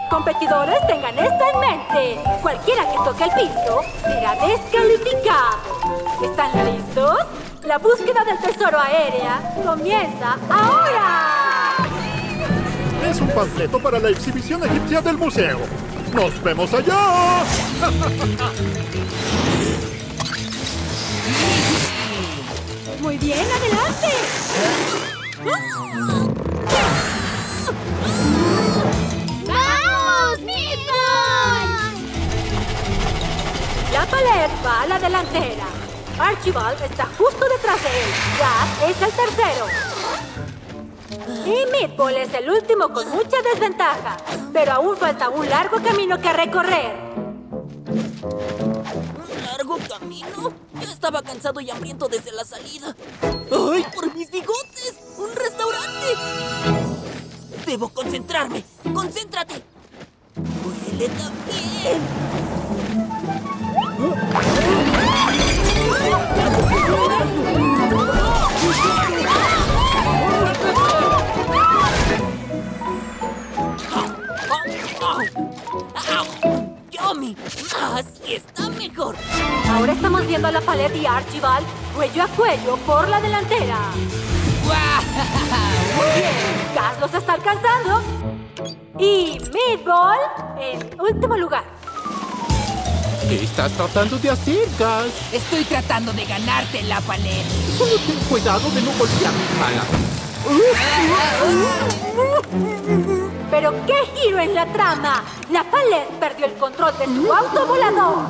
competidores tengan esto en mente. Cualquiera que toque el piso será descalificado. ¿Están listos? La búsqueda del tesoro aérea comienza ahora. Es un panfleto para la exhibición egipcia del museo. ¡Nos vemos allá! Muy bien, adelante. ¡Vamos, Meatball! La Palette va a la delantera. Archibald está justo detrás de él. Gas es el tercero. Y Meatball es el último con mucha desventaja. Pero aún falta un largo camino que recorrer. ¿Un largo camino? Ya estaba cansado y hambriento desde la salida. ¡Ay, por mis bigotes! ¡Un restaurante! Debo concentrarme. ¡Concéntrate! ¡Huele también! ¡Yummy! ¡Así está mejor! Ahora estamos viendo a la Palette y Archibald cuello a cuello por la delantera. Muy bien, Gas los está alcanzando. Y Meatball en último lugar. ¿Qué estás tratando de hacer, Gas? Estoy tratando de ganarte la Palette. Solo ten cuidado de no golpear mi pala. Pero qué giro en la trama. La Palette perdió el control de su auto volador.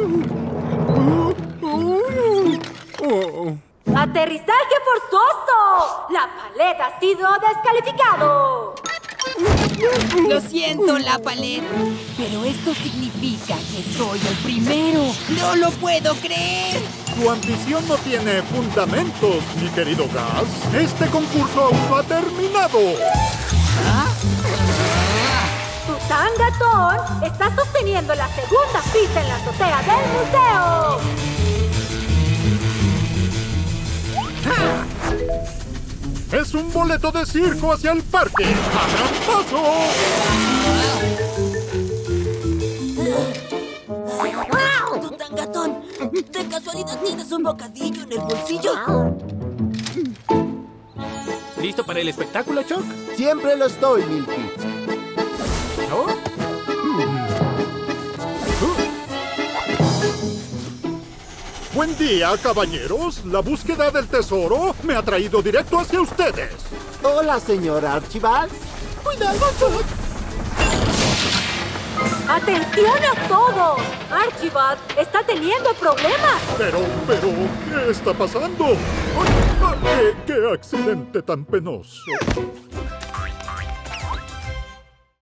¡Aterrizaje forzoso! La Palette ha sido descalificado. Lo siento, la Palette, pero esto significa que soy el primero. ¡No lo puedo creer! Tu ambición no tiene fundamentos, mi querido Gas. Este concurso aún no ha terminado. Tutangatón está sosteniendo la segunda pista en la azotea del museo. Es un boleto de circo hacia el parque. ¡Abran paso! ¡Tutangatón! ¿De casualidad tienes un bocadillo en el bolsillo? ¿Listo para el espectáculo, Choc? Siempre lo estoy, Milky. ¿No? Buen día, caballeros. La búsqueda del tesoro me ha traído directo hacia ustedes. Hola, señor Archibald. ¡Cuidado, Choc! ¡Atención a todos! Archibald está teniendo problemas. Pero, ¿qué está pasando? ¡Qué accidente tan penoso!